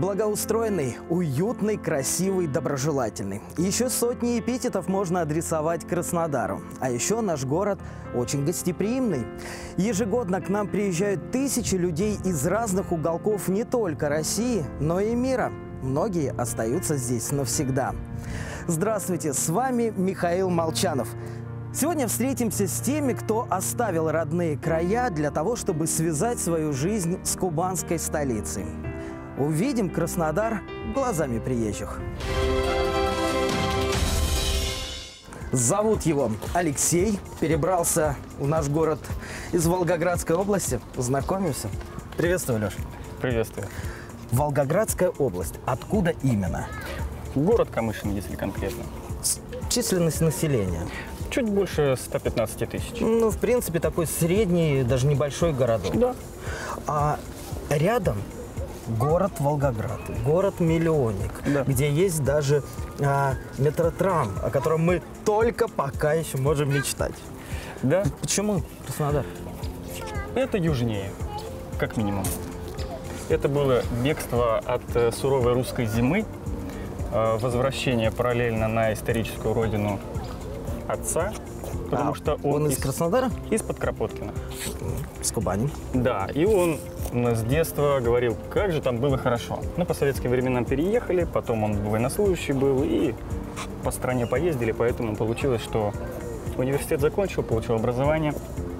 Благоустроенный, уютный, красивый, доброжелательный. Еще сотни эпитетов можно адресовать Краснодару. А еще наш город очень гостеприимный. Ежегодно к нам приезжают тысячи людей из разных уголков не только России, но и мира. Многие остаются здесь навсегда. Здравствуйте, с вами Михаил Молчанов. Сегодня встретимся с теми, кто оставил родные края для того, чтобы связать свою жизнь с кубанской столицей. Увидим Краснодар глазами приезжих. Зовут его Алексей, перебрался в наш город из Волгоградской области. Знакомимся. Приветствую, Леш. Приветствую. Волгоградская область. Откуда именно? Город Камышин, если конкретно. Численность населения? Чуть больше 115 тысяч. Ну, в принципе, такой средний, даже небольшой городок. Да. А рядом город Волгоград, город-миллионник, да, где есть даже метротрам, о котором мы только пока еще можем мечтать. Да. Почему Краснодар? Это южнее, как минимум. Это было бегство от суровой русской зимы, возвращение параллельно на историческую родину отца, потому что он из Краснодара? Из-под Кропоткина. С Кубани. Да, и он с детства говорил, как же там было хорошо. Ну, по советским временам переехали, потом он военнослужащий был, и по стране поездили, поэтому получилось, что университет закончил, получил образование.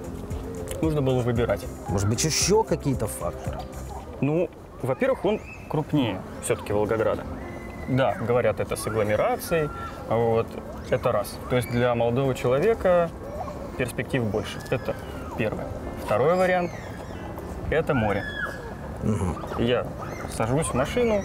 Нужно было выбирать. Может быть, еще какие-то факторы? Ну, во-первых, он крупнее все-таки Волгограда. Да, говорят, это с агломерацией, вот, это раз. То есть для молодого человека перспектив больше. Это первое. Второй вариант – это море. Угу. Я сажусь в машину,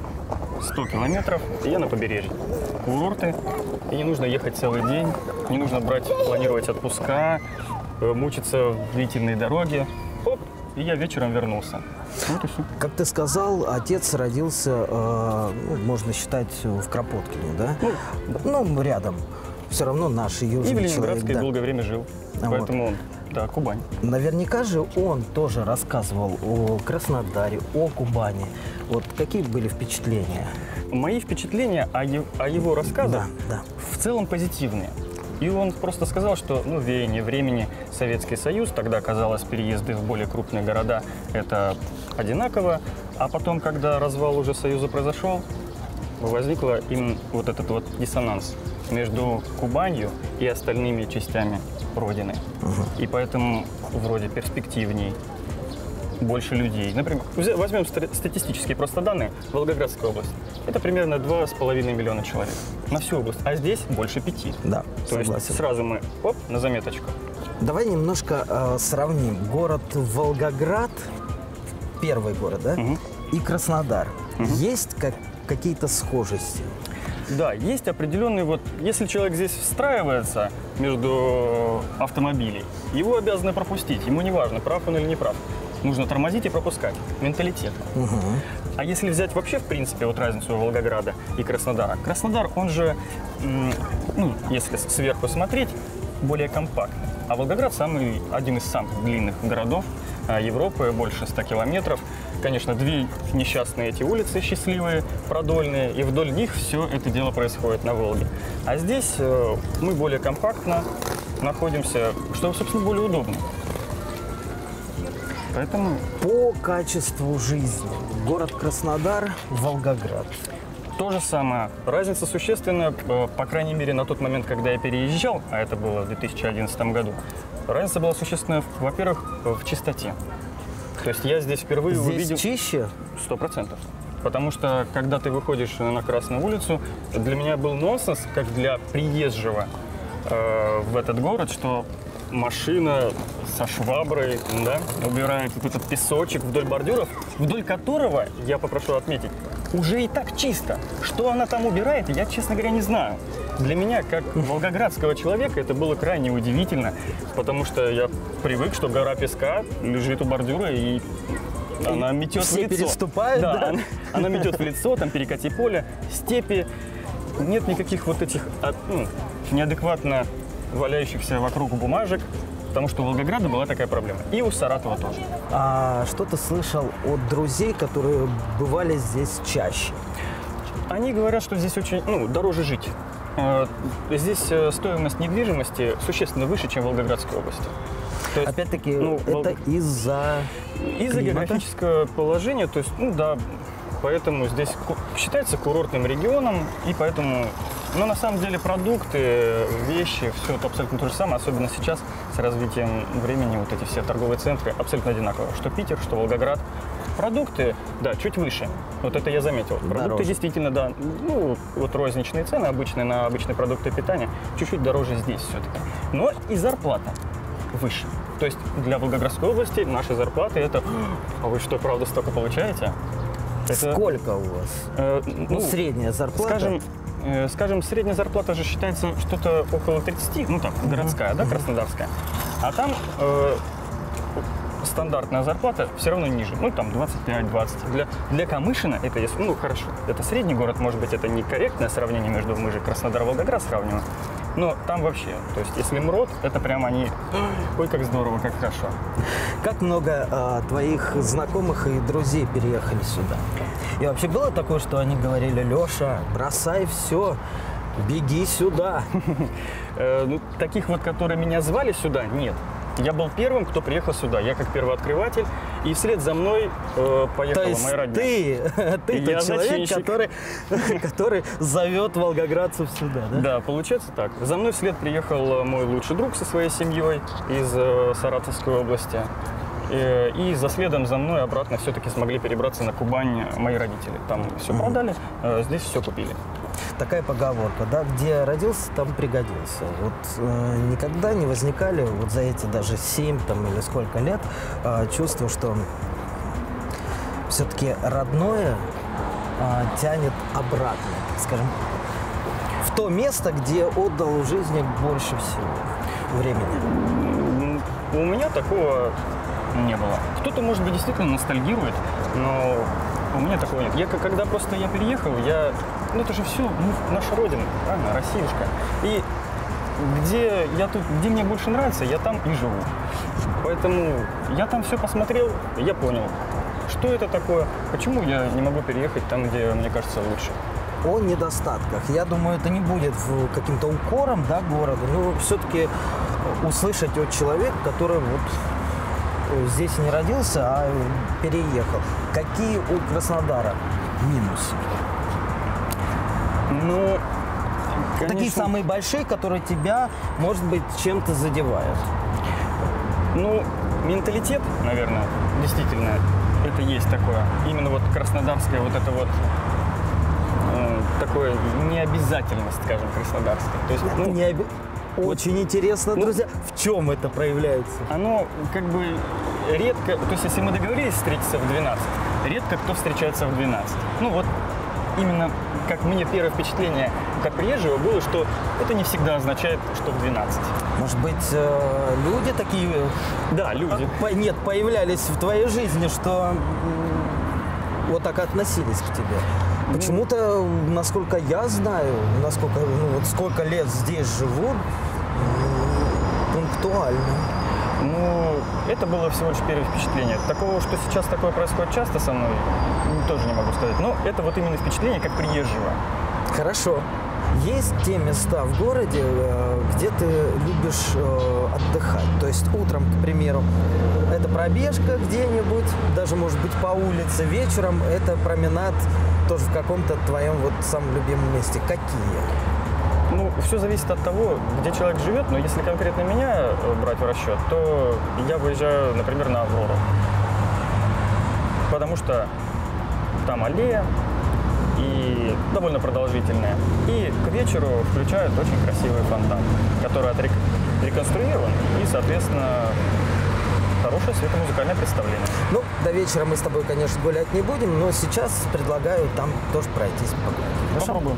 100 километров, и я на побережье. Курорты, и не нужно ехать целый день, не нужно планировать отпуска, мучиться в длительной дороге. Оп, и я вечером вернулся. Вот и все. Как ты сказал, отец родился, можно считать, в Кропоткине, да? Ну, рядом. Все равно наш южный человек. И в Ленинградской да, долгое время жил, поэтому, вот. Да, Кубань. Наверняка же он тоже рассказывал о Краснодаре, о Кубани. Вот какие были впечатления? Мои впечатления о его рассказах в целом позитивные. И он просто сказал, что веяние времени Советский Союз, тогда казалось, переезды в более крупные города – это одинаково. А потом, когда развал уже Союза произошел, возникла именно вот этот вот диссонанс между Кубанью и остальными частями Родины. И поэтому вроде перспективней, больше людей. Например, возьмем статистические просто данные. Волгоградская область. Это примерно 2,5 миллиона человек на всю область. А здесь больше 5. Да, то есть сразу мы, на заметочку. Давай немножко сравним. Город Волгоград, первый город, да? И Краснодар. Есть какие-то схожести? Да, есть определенные, если человек здесь встраивается между автомобилей, его обязаны пропустить. Ему не важно, прав он или не прав. Нужно тормозить и пропускать. Менталитет. А если взять вообще, в принципе, разницу Волгограда и Краснодара. Краснодар, он же, если сверху смотреть, более компактный. А Волгоград один из самых длинных городов Европы, больше 100 километров. Конечно, две несчастные эти улицы счастливые, продольные, и вдоль них все это дело происходит на Волге. А здесь мы более компактно находимся, что, собственно, более удобно. Поэтому... По качеству жизни город Краснодар, Волгоград. То же самое. Разница существенная, по крайней мере, на тот момент, когда я переезжал, а это было в 2011 году, разница была существенная, во-первых, в чистоте. То есть я здесь впервые увидел... чище? 100%. Потому что, когда ты выходишь на Красную улицу, для меня был нонсенс, как для приезжего в этот город, что машина со шваброй, убирает этот песочек вдоль бордюров, вдоль которого, я попрошу отметить, уже и так чисто. Что она там убирает, я, честно говоря, не знаю. Для меня, как волгоградского человека, это было крайне удивительно, потому что я привык, что гора песка лежит у бордюра, и она метет в лицо. Переступают, да? Она метет в лицо, там перекати поле, степи. Нет никаких этих неадекватно валяющихся вокруг бумажек. Потому что у Волгограда была такая проблема. И у Саратова тоже. А что ты слышал от друзей, которые бывали здесь чаще? Они говорят, что здесь очень, дороже жить. Здесь стоимость недвижимости существенно выше, чем в Волгоградской области. То есть, Опять-таки, это из-за географического положения, то есть, да, поэтому здесь считается курортным регионом, и поэтому, на самом деле продукты, вещи, все это абсолютно то же самое, особенно сейчас с развитием времени, вот эти все торговые центры абсолютно одинаковые, что Питер, что Волгоград. Продукты, да, чуть выше. Вот это я заметил. Продукты дороже. действительно, да, вот розничные цены обычные на обычные продукты питания чуть-чуть дороже здесь все-таки. Но и зарплата выше. То есть для Волгоградской области наши зарплаты это... А вы что, правда, столько получаете? Сколько у вас? Средняя зарплата? Скажем, средняя зарплата же считается что-то около 30, городская, да, краснодарская. А там стандартная зарплата все равно ниже, 25-20. Для Камышина это, хорошо, это средний город, может быть, это некорректное сравнение между, мы же Краснодар и Волгоград сравниваем, но там вообще, то есть если МРОД, это прям они, ой, как здорово, как хорошо. Как много твоих знакомых и друзей переехали сюда? И вообще было такое, что они говорили: Леша, бросай все, беги сюда? Таких вот, которые меня звали сюда, нет. Я был первым, кто приехал сюда. Я как первооткрыватель, и вслед за мной поехала моя родня. Ты тот человек, который зовет волгоградцев сюда, да? Да, получается так. За мной вслед приехал мой лучший друг со своей семьей из Саратовской области. И за следом за мной обратно все-таки смогли перебраться на Кубань мои родители. Там все продали, здесь все купили. Такая поговорка, да, где родился, там пригодился. Вот никогда не возникали вот за эти даже 7 или сколько лет чувство, что все-таки родное тянет обратно, скажем, в то место, где отдал в жизни больше всего времени? У меня такого не было. Кто-то, может быть, действительно ностальгирует, но у меня такого нет. Когда просто я переехал, это же все, наша родина, правильно, Россиюшка. И где мне больше нравится, я там и живу. Поэтому я там все посмотрел, я понял, что это такое, почему я не могу переехать там, где мне кажется лучше. О недостатках. Я думаю, это не будет каким-то укором, да, города, но все-таки услышать от человека, который здесь не родился, а переехал. Какие у Краснодара минусы? Конечно. Такие самые большие, которые тебя, может быть, чем-то задевают. Менталитет, наверное, действительно, это есть такое. Именно краснодарское, такое необязательность, скажем, краснодарское. То есть, Очень интересно, друзья, в чем это проявляется? Оно редко, то есть если мы договорились встретиться в 12, редко кто встречается в 12. Именно как мне первое впечатление как приезжего было, что это не всегда означает, что в 12. Может быть, люди такие... Да, люди. Нет, появлялись в твоей жизни, что вот так относились к тебе. Почему-то, насколько я знаю, сколько лет здесь живут, пунктуально. Это было всего лишь первое впечатление. Такого, что сейчас такое происходит часто со мной, тоже не могу сказать. Но это именно впечатление как приезжего. Хорошо. Есть те места в городе, где ты любишь отдыхать? То есть утром, к примеру, это пробежка где-нибудь, даже, может быть, по улице. Вечером это променад тоже в каком-то твоем самом любимом месте. Какие? Все зависит от того, где человек живет, но если конкретно меня брать в расчет, то я выезжаю, например, на Аврору. Потому что там аллея и довольно продолжительная. И к вечеру включают очень красивый фонтан, который реконструирован и, соответственно, хорошее светомузыкальное представление. До вечера мы с тобой, конечно, гулять не будем, но сейчас предлагаю там тоже пройтись. Попробуем.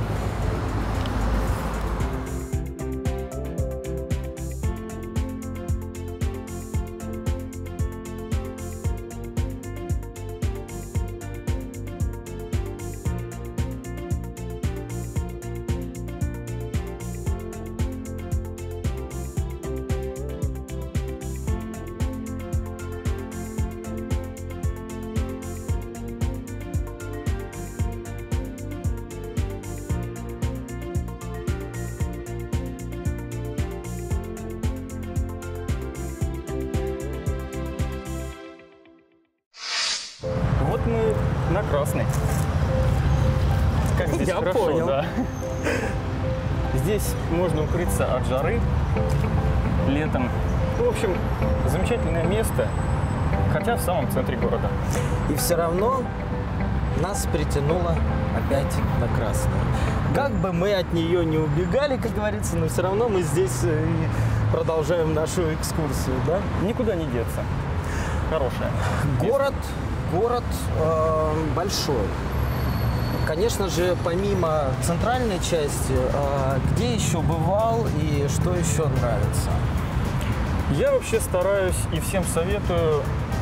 Красный. Как здесь Я хорошо, понял. да. Здесь можно укрыться от жары летом. В общем, замечательное место, хотя в самом центре города. И все равно нас притянуло опять на красную. Как бы мы от нее не убегали, как говорится, но все равно мы здесь и продолжаем нашу экскурсию, да? Никуда не деться. Хорошая. Город большой. Конечно же, помимо центральной части, где еще бывал и что еще нравится? Я вообще стараюсь и всем советую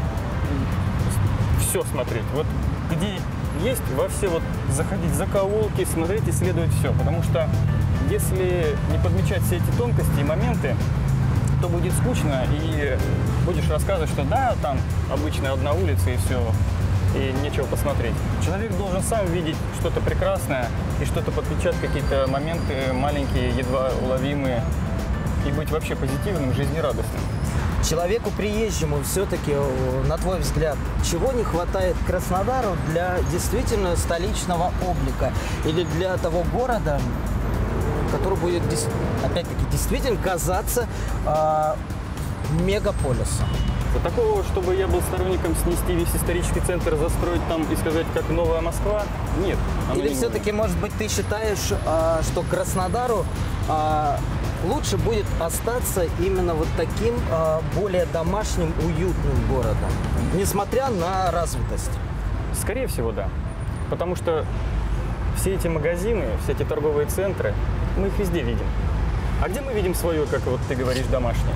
все смотреть. Вот где есть, во все вот заходить в закоулки, смотреть, исследовать все. Потому что если не подмечать все эти тонкости и моменты, то будет скучно и будешь рассказывать, что да, там обычная одна улица и все, и нечего посмотреть. Человек должен сам видеть что-то прекрасное и что-то подмечать, какие-то моменты маленькие, едва уловимые, и быть вообще позитивным, жизнерадостным. Человеку приезжему все-таки, на твой взгляд, чего не хватает Краснодару для действительно столичного облика или для того города, который будет, опять-таки, действительно казаться мегаполисом? Такого, чтобы я был сторонником снести весь исторический центр, застроить там и сказать, как новая Москва, нет. Или все-таки, может быть, ты считаешь, что Краснодару лучше будет остаться именно вот таким более домашним, уютным городом, несмотря на развитость? Скорее всего, да. Потому что все эти магазины, все эти торговые центры, мы их везде видим. А где мы видим свое, как вот ты говоришь, домашнее?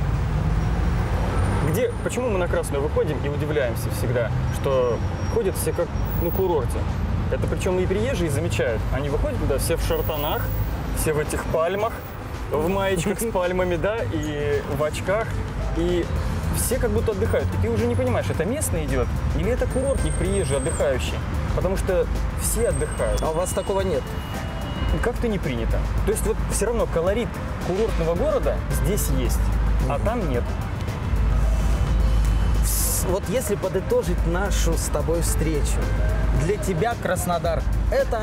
Почему мы на Красную выходим и удивляемся всегда, что ходят все как на курорте? Это причем и приезжие замечают. Они выходят туда все в шортанах, все в этих пальмах, в маечках с пальмами, да, и в очках. И все как будто отдыхают. И ты уже не понимаешь, это местный идет или это курортник приезжий, отдыхающий. Потому что все отдыхают. А у вас такого нет? Как-то не принято. То есть вот все равно колорит курортного города здесь есть, а там нет. Вот если подытожить нашу с тобой встречу, для тебя Краснодар – это?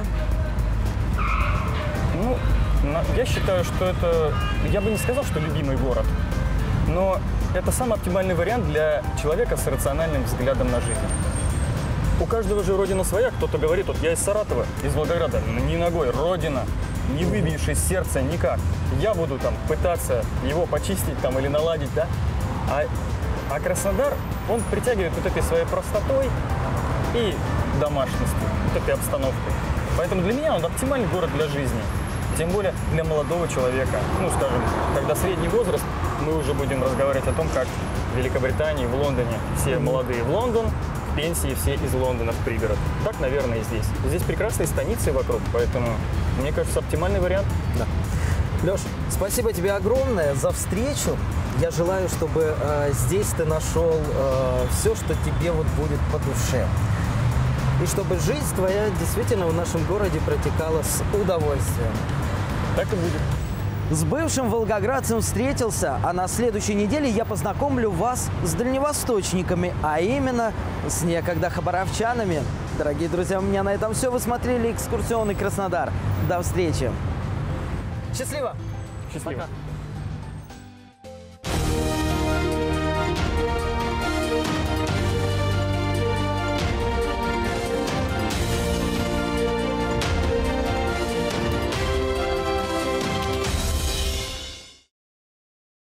Ну, я считаю, что это, я бы не сказал, что любимый город, но это самый оптимальный вариант для человека с рациональным взглядом на жизнь. У каждого же родина своя, кто-то говорит, вот я из Саратова, из Волгограда, ни ногой, родина, не выбьешь из сердца никак. Я буду там пытаться его почистить там или наладить, да? А Краснодар, он притягивает вот этой своей простотой и домашностью, вот этой обстановкой. Поэтому для меня он оптимальный город для жизни. Тем более для молодого человека. Ну, скажем, когда средний возраст, мы уже будем разговаривать о том, как в Великобритании, в Лондоне все молодые в Лондон, в пенсии все из Лондона в пригород. Так, наверное, и здесь. Здесь прекрасные станицы вокруг, поэтому, мне кажется, оптимальный вариант. Да. Леш, спасибо тебе огромное за встречу. Я желаю, чтобы здесь ты нашел все, что тебе вот будет по душе. И чтобы жизнь твоя действительно в нашем городе протекала с удовольствием. Так и будет. С бывшим волгоградцем встретился, а на следующей неделе я познакомлю вас с дальневосточниками, а именно с некогда хабаровчанами. Дорогие друзья, у меня на этом все. Вы смотрели экскурсионный Краснодар. До встречи. Счастливо! Счастливо. Пока.